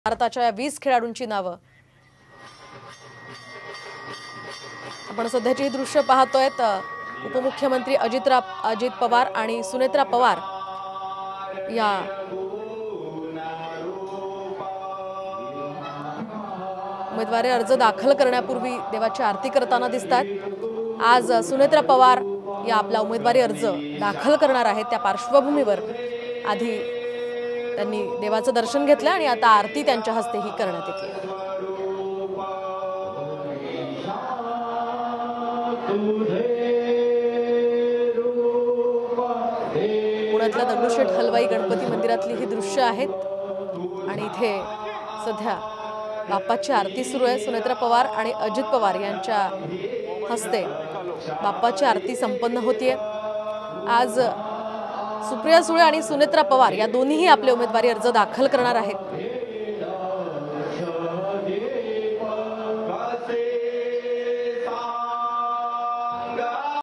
भारताच्या 20 खेळाडूंची नावं आपण सध्याची दृश्य पाहतोय। उपमुख्यमंत्री अजित पवार आणि सुनेत्रा पवार या उमेदवारी अर्ज दाखल करण्यापूर्वी देवाची आरती करताना दिसतात। आज सुनेत्रा पवार या आपला उमेदवारी अर्ज दाखल करणार आहेत। त्या पार्श्वभूमीवर आधी त्यांनी देवाचं दर्शन घेतलं आणि आता आरती त्यांच्या हस्ते ही करण्यात येते। पुण्यातल्या दगडूशेठ हलवाई गणपती मंदिरातली ही दृश्य आहेत आणि इथे सध्या बाप्पाची आरती सुरू आहे। सुनेत्रा पवार आणि अजित पवार यांच्या हस्ते बाप्पाची आरती संपन्न होतीये। आज सुप्रिया सुळे आणि सुनेत्रा पवार या दोन्हीही आपले उमेदवारी अर्ज दाखल करणार आहेत।